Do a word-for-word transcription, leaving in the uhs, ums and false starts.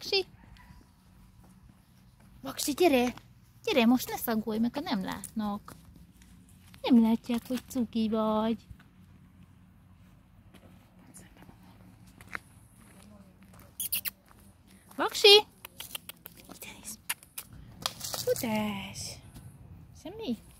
Vaksi? Vaksi, gyere! Gyere, most ne szagolj meg, ha nem látnak. Nem látják, hogy cuki vagy. Vaksi! Ide nézd! Tudás! Semmi?